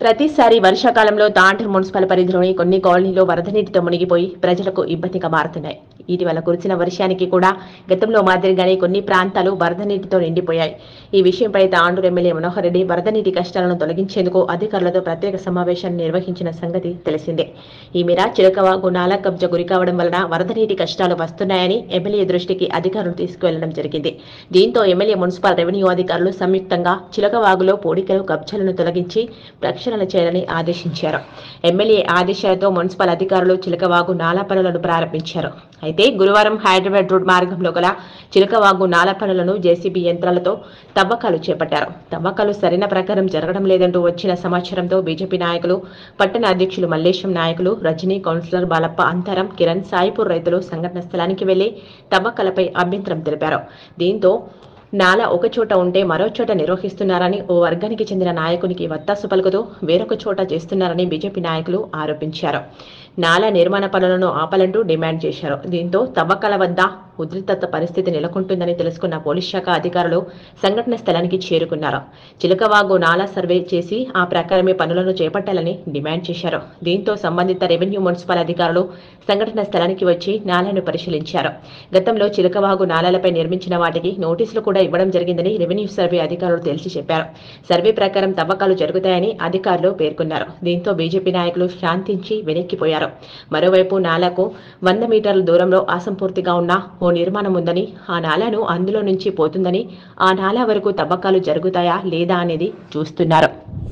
ప్రతిసారి వర్షాకాలంలో తాండూరు మున్సిపల్ పరిధిలోని కొన్ని కాలనీలు వరద నీటితో మునిగిపోయి ప్రజలకు ఇబ్బందిగా మారుతున్నాయి. ఇటీవల కురిసిన వర్షానికి కూడా గతంలో మాదిరిగానే కొన్ని ప్రాంతాలు వరద నీటితో నిండిపోయాయి. ఈ విషయంపై తాండూరు ఎమ్మెల్యే మనోహర్ రెడ్డి వరద నీటి కష్టాలను తొలగించేందుకు అధికారులతో ప్రత్యేక సమావేశాన్ని నిర్వహించిన సంగతి తెలిసిందే. ఈ మేర చిలకవాగు నాలా కబ్జా గురికావడం వలన వరద నీటి కష్టాలు వస్తున్నాయని ఎమ్మెల్యే దృష్టికి అధికారులు తీసుకువెళ్లడం జరిగింది. దీంతో ఎమ్మెల్యే మున్సిపల్ రెవెన్యూ అధికారులు సంయుక్తంగా చిలకవాగులో పోడికలు కబ్జాలను తొలగించి ప్రక్షాళన చేయాలని ఆదేశించారు. ఎమ్మెల్యే ఆదేశాలతో మున్సిపల్ అధికారులు చిలకవాగు నాలా పనులను ప్రారంభించారు. అయితే గురువారం హైదరాబాద్ రోడ్ మార్గంలో గల చిలకవాగు నాలా పనులను జేసీబీ యంత్రాలతో తవ్వకాలు చేపట్టారు. తవ్వకాలు సరైన ప్రకారం జరగడం లేదంటూ వచ్చిన సమాచారంతో బీజేపీ నాయకులు, పట్టణ అధ్యక్షులు మల్లేశం నాయకులు, రజనీ, కౌన్సిలర్ బాలప్ప, అంతరం, కిరణ్, సాయిపూర్ రైతులు సంఘటన స్థలానికి వెళ్లి తవ్వకాలపై అభ్యంతరం తెలిపారు. దీంతో నాలా ఒక చోట ఉంటే మరో చోట నిర్వహిస్తున్నారని ఓ వర్గానికి చెందిన నాయకునికి వత్తాసు పలుకుతూ వేరొక చోట చేస్తున్నారని బీజేపీ నాయకులు ఆరోపించారు. నాలా నిర్మాణ పనులను ఆపాలంటూ డిమాండ్ చేశారు. దీంతో తవ్వకాల వద్ద ఉద్రిక్తత పరిస్థితి నెలకొంటుందని తెలుసుకున్న పోలీస్ శాఖ అధికారులు సంఘటన స్థలానికి చేరుకున్నారు. చిలకవాగు నాలా సర్వే చేసి ఆ ప్రకారమే పనులను చేపట్టాలని డిమాండ్ చేశారు. దీంతో సంబంధిత రెవెన్యూ, మున్సిపల్ అధికారులు సంఘటన స్థలానికి వచ్చి నాలాను పరిశీలించారు. గతంలో చిలకవాగు నాలాలపై నిర్మించిన వాటికి నోటీసులు కూడా ఇవ్వడం జరిగిందని రెవెన్యూ సర్వే అధికారులు తేల్చి చెప్పారు. సర్వే ప్రకారం తవ్వకాలు జరుగుతాయని అధికారులు పేర్కొన్నారు. దీంతో బీజేపీ నాయకులు శాంతించి వెనక్కిపోయారు. మరోవైపు నాలాకు 100 మీటర్ల దూరంలో అసంపూర్తిగా ఉన్న ఓ నిర్మాణం ఉందని, ఆ నాలాను అందులో నుంచి పోతుందని, ఆ నాలా వరకు తవ్వకాలు జరుగుతాయా లేదా అనేది చూస్తున్నారు.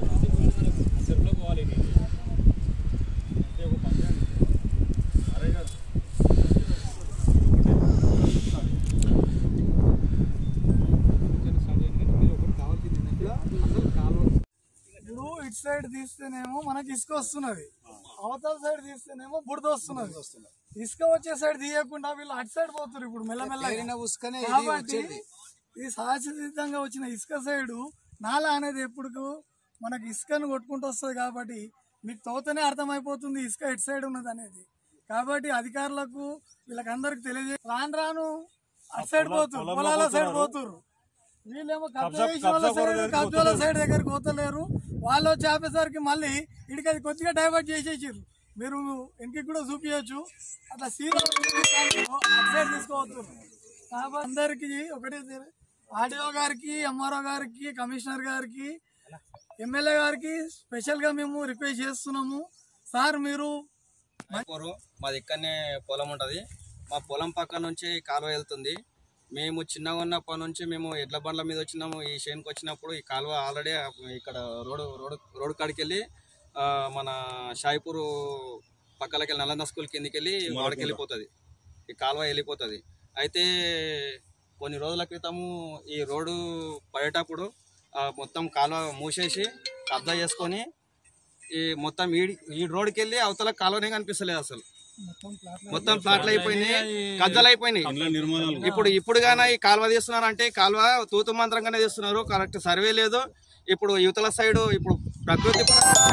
ఇటు సైడ్ తీస్తేనేమో మనకి ఇసుక వస్తున్నది, అవతల సైడ్ తీస్తేనేమో బుడద వస్తున్నది. ఇసుక వచ్చే సైడ్ తీయకుండా వీళ్ళు అటు సైడ్ పోతున్నారు. ఇప్పుడు మెల్లమెల్లగా కాబట్టి ఇది సహజసిద్ధంగా వచ్చిన ఇసుక సైడు నాలా అనేది ఎప్పుడు మనకి ఇసుకను కొట్టుకుంటూ వస్తుంది. కాబట్టి మీకు తోతనే అర్థమైపోతుంది ఇసుక ఎటు సైడ్ ఉన్నది అనేది. కాబట్టి అధికారులకు వీళ్ళకందరికి రాను రాను అటు సైడ్ పోతున్నారు, పొలాల సైడ్ పోతున్నారు. వీళ్ళేమో కబ్జాల సైడ్ దగ్గరికి పోతలేరు. వాళ్ళు వచ్చి ఆపేసరికి మళ్ళీ ఇడికి అది కొద్దిగా డైవర్ట్ చేసేసారు. మీరు వెనక్కి కూడా చూపించచ్చు. అట్లా సీదా సైడ్ తీసుకోవచ్చు. కాబట్టి అందరికి ఒకటి ఆర్డీఓ గారికి, ఎంఆర్ఓ గారికి, కమిషనర్ గారికి, ఎమ్మెల్యే గారికి స్పెషల్ గా మేము రిక్వెస్ట్ చేస్తున్నాము. సార్ మీరు మాది ఇక్కడనే పొలం ఉంటది. మా పొలం పక్క నుంచి కాలువ వెళ్తుంది. మేము చిన్నగా ఉన్నప్పటి నుంచి మేము ఎడ్ల బండ్ల మీద వచ్చినాము. ఈ షేన్కి వచ్చినప్పుడు ఈ కాలువ ఆల్రెడీ ఇక్కడ రోడ్ కాడికి వెళ్ళి మన షాయిపూర్ పక్కలకి వెళ్ళి నలంద స్కూల్ కిందికి వెళ్ళి వాడికి వెళ్ళిపోతుంది. ఈ కాలువ వెళ్ళిపోతుంది. అయితే కొన్ని రోజుల క్రితము ఈ రోడ్డు పడేటప్పుడు మొత్తం కాలువ మూసేసి కబ్జా చేసుకొని ఈ మొత్తం ఈ రోడ్డుకి వెళ్ళి అవతల కాలువనే కనిపిస్తలేదు. అసలు మొత్తం ప్లాట్లు అయిపోయినాయి, కబ్జాలు అయిపోయినాయి. ఇప్పుడు గానే ఈ కాలువ తీస్తున్నారంటే కాలువ తూతు మంత్రంగానే తీస్తున్నారు. కరెక్ట్ సర్వే లేదు. ఇప్పుడు యువతల సైడ్ ఇప్పుడు ప్రకృతి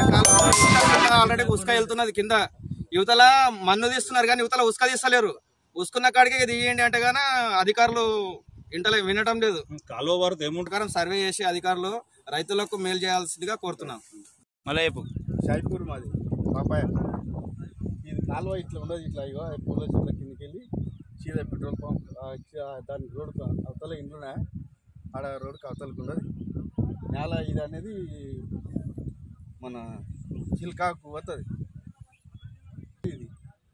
ఆల్రెడీ ఉసుక వెళ్తున్నది కింద. యువతల మన్ను తీస్తున్నారు కానీ యువతల ఉసుక తీస్తలేరు. ఉసుకున్న కాడికి తీయండి అంటే గానీ అధికారులు వినటం లేదు. కాలువ వరకు ఏముంటారు సర్వే చేసి అధికారులు రైతులకు మేలు చేయాల్సిందిగా కోరుతున్నాం. మళ్ళీ షాయిపూర్ మాది పాపాయ. ఇది కాలువ ఇట్లా ఉండదు. ఇట్లా ఇగో పూల చెట్ల కిందకి వెళ్ళి సీదా పెట్రోల్ పంప్ దాని రోడ్డుకు అవతల ఇండ్లునే ఆడ రోడ్డుకి అవతలకు ఉండదు నేల. ఇది అనేది మన చిల్కాకు పోతుంది. ఇది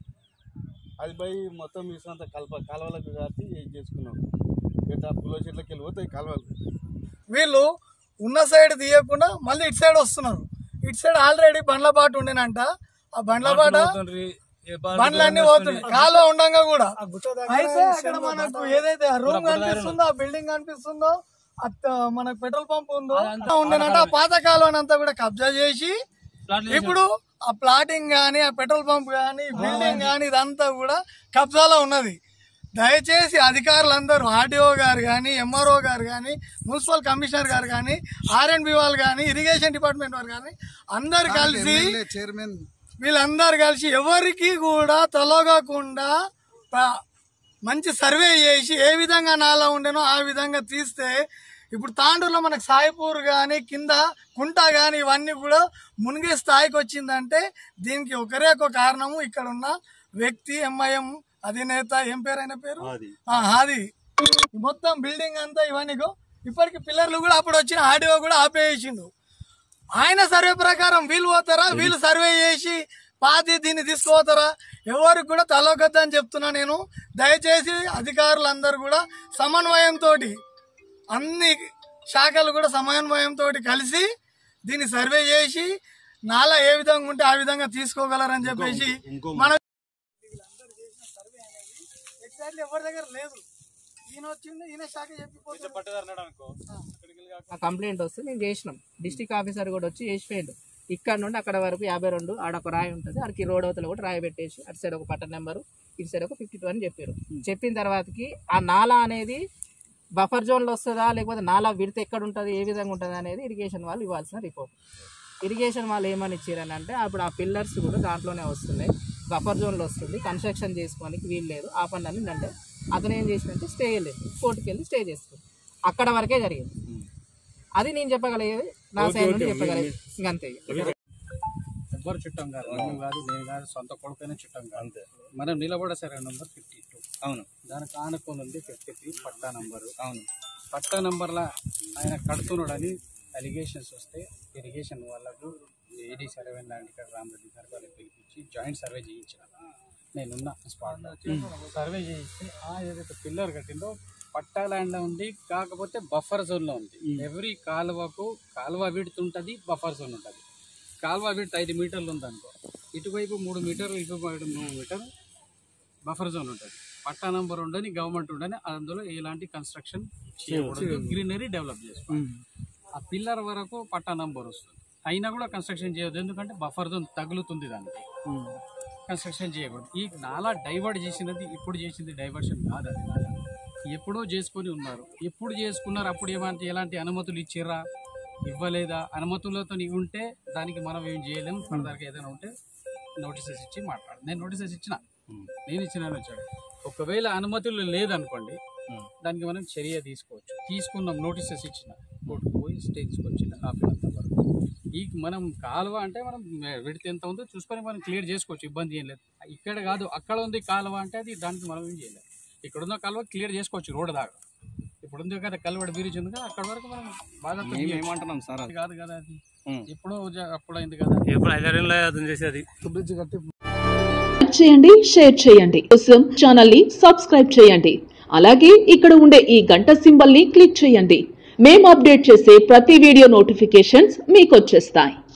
అది పోయి మొత్తం మీసంతా కాలువలకు కాచి చేసుకున్నాం. ఇట్లా పూల చెట్లకి వెళ్ళి పోతాయి కాలువలు. వీళ్ళు ఉన్న సైడ్ తీయకుండా మళ్ళీ ఇటు సైడ్ వస్తున్నారు. ఇటు సైడ్ ఆల్రెడీ బండ్ల బాట ఉండేనంట. ఆ బండ్ల బాట బండ్లన్నీ పోతున్నాయి కాలువ ఉండగా కూడా. అయితే అక్కడ మనకు ఏదైతే రూమ్ కనిపిస్తుందో, ఆ బిల్డింగ్ కనిపిస్తుందో, మనకు పెట్రోల్ పంప్ ఉందో ఉండేనంట. ఆ పాత కాలువని అంతా కూడా కబ్జా చేసి ఇప్పుడు ఆ ప్లాటింగ్ గానీ, ఆ పెట్రోల్ పంప్ గానీ, బిల్డింగ్ గానీ ఇదంతా కూడా కబ్జాలో ఉన్నది. దయచేసి అధికారులందరూ ఆర్డీఓ గారు కానీ, ఎంఆర్ఓ గారు కానీ, మున్సిపల్ కమిషనర్ గారు కానీ, ఆర్ఎండ్బి వాళ్ళు కానీ, ఇరిగేషన్ డిపార్ట్మెంట్ వారు కానీ అందరు కలిసి చైర్మన్ వీళ్ళందరూ కలిసి ఎవరికి కూడా తొలగకుండా మంచి సర్వే చేసి ఏ విధంగా నాలా ఉండేనో ఆ విధంగా తీస్తే ఇప్పుడు తాండూరులో మనకు సాయిపూర్ కానీ కింద కుంట కానీ ఇవన్నీ కూడా మునిగే స్థాయికి వచ్చిందంటే దీనికి ఒకరే ఒక కారణము. ఇక్కడ ఉన్న వ్యక్తి ఎంఐఎం అధినేత, ఏం పేరు ఆయన పేరు, హాది. మొత్తం బిల్డింగ్ అంతా ఇవన్నీ ఇప్పటికి పిల్లర్లు కూడా అప్పుడు వచ్చిన ఆడియో కూడా ఆపేసిండు. ఆయన సర్వే ప్రకారం వీళ్ళు పోతారా, వీళ్ళు సర్వే చేసి పాతి దీన్ని తీసుకుపోతారా? ఎవరికి కూడా తలొకద్దని చెప్తున్నా నేను. దయచేసి అధికారులందరూ కూడా సమన్వయంతో, అన్ని శాఖలు కూడా సమన్వయంతో కలిసి దీన్ని సర్వే చేసి నాలా ఏ విధంగా ఉంటే ఆ విధంగా తీసుకోగలరని చెప్పేసి మన ఎగ్జాక్ట్లీ ఎవరి దగ్గర లేదు. ఈయన వచ్చింది, ఈయన శాఖ చెప్పిపోతుంది. కంప్లైంట్ వస్తే మేము చేసినాం. డిస్ట్రిక్ట్ ఆఫీసర్ కూడా వచ్చి చేసిపోయిండు. ఇక్కడ నుండి అక్కడ వరకు 52 ఆడొక రాయి ఉంటుంది, అక్కడికి రోడ్ అవతల కూడా రాయి పెట్టేసి అటు సైడ్ ఒక పట్టణ నెంబరు, ఇటు సైడ్ ఒక 52 అని చెప్పారు. చెప్పిన తర్వాతకి ఆ నాలా అనేది బఫర్ జోన్లో వస్తుందా లేకపోతే నాలా విడత ఎక్కడ ఉంటుంది, ఏ విధంగా ఉంటుంది అనేది ఇరిగేషన్ వాళ్ళు ఇవ్వాల్సిన రిపోర్ట్. ఇరిగేషన్ వాళ్ళు ఏమని ఇచ్చారని అంటే అప్పుడు ఆ పిల్లర్స్ కూడా దాంట్లోనే వస్తున్నాయి, బఫర్ జోన్లో వస్తుంది, కన్స్ట్రక్షన్ చేసుకోవడానికి వీలు లేదు, ఆ పని అని అంటే అతను ఏం చేసినంటే స్టే వెళ్ళేది, కోర్టుకి వెళ్ళి స్టే చేస్తుంది. అక్కడ వరకే జరిగింది. అది నేను చెప్పగలిగేది, నా సైడ్ నుండి చెప్పగలిగేది, ఇంకంతే. ఎవ్వరు చుట్టం కాదు, నేను కాదు, నేను కాదు, సొంత కొడుకైనా చుట్టం కాదు. అంతే. మనం నిలబడ సరే నెంబర్ 52. అవును. దానికి ఆనుకొని ఉంది 53 పట్టా నంబరు. అవును. పట్టా నంబర్లో ఆయన కడుతున్నాడని అలిగేషన్స్ వస్తే ఇరిగేషన్ వాళ్ళకు ఏడీ సర్వే ల్యాండ్ ఇక్కడ రామరెడ్డి గారు వాళ్ళకి పిలిపించి జాయింట్ సర్వే చేయించిన. నేనున్న స్పాట్లో సర్వే చేయించి ఏదైతే పిల్లర్ కట్టిందో పట్టా ల్యాండ్లో ఉంది, కాకపోతే బఫర్ జోన్లో ఉంది. ఎవ్రీ కాలువ విడ్త్ ఉంటుంది, బఫర్ జోన్ ఉంటుంది. కాలువ విడ్త్ 5 మీటర్లు ఉంది అనుకో, ఇటువైపు 3 మీటర్లు, ఇటువైపు 3 మీటర్లు బఫర్ జోన్ ఉంటుంది. పట్టా నంబర్ ఉండని, గవర్నమెంట్ ఉండని, అందులో ఎలాంటి కన్స్ట్రక్షన్ చేయకూడదు, గ్రీనరీ డెవలప్ చేసుకోవాలి. ఆ పిల్లర్ వరకు పట్టా నంబర్ వస్తుంది, అయినా కూడా కన్స్ట్రక్షన్ చేయవద్దు, ఎందుకంటే బఫర్ జోన్ తగులుతుంది, దానికి కన్స్ట్రక్షన్ చేయకూడదు. ఈ నాలా డైవర్ట్ చేసినది ఇప్పుడు చేసింది డైవర్షన్ కాదు, అది నాలా ఎప్పుడో చేసుకొని ఉన్నారు. ఎప్పుడు చేసుకున్నారు, అప్పుడు ఎలాంటి అనుమతులు ఇచ్చిర్రా, ఇవ్వలేదా? అనుమతులతో ఉంటే దానికి మనం ఏం చేయలేము. ఫర్దర్గా ఏదైనా ఉంటే నోటీసెస్ ఇచ్చి మాట్లాడు. నేను నోటీసెస్ ఇచ్చిన, నేను ఇచ్చినాను వచ్చాడు. ఒకవేళ అనుమతులు లేదనుకోండి, దానికి మనం చర్య తీసుకోవచ్చు. తీసుకున్నాం, నోటీసెస్ ఇచ్చిన, కోర్టుకు పోయి స్టే తీసుకొచ్చిన ఆపినంత వరకు. ఈ మనం కాలువ అంటే మనం విడితే ఎంత ఉందో చూసుకొని మనం క్లియర్ చేసుకోవచ్చు, ఇబ్బంది ఏం లేదు. ఇక్కడ కాదు, అక్కడ ఉంది కాలువ అంటే అది దానికి మనం ఏం చేయలేదు. ఇక్కడున్న కాలువ క్లియర్ చేసుకోవచ్చు రోడ్ దాకా. ఇప్పుడు ఉంది కదా కల్వడి బ్రిడ్జ్ ఉంది కదా, అక్కడ వరకు మనం బాగా ఏమంటున్నాం సార్, అది కాదు కదా, అది ఇప్పుడు అప్పుడు అయింది కదా, ఎప్పుడు 5 ఏళ్ళు చేసేది బ్రిడ్జ్ కట్టి. చేయండి, షేర్ చేయండి, కోసం ఛానల్ ని సబ్స్క్రైబ్ చేయండి. అలాగే ఇక్కడ ఉండే ఈ గంట సింబల్ ని క్లిక్ చేయండి. మేము అప్డేట్ చేసే ప్రతి వీడియో నోటిఫికేషన్స్ మీకు వచ్చేస్తాయి.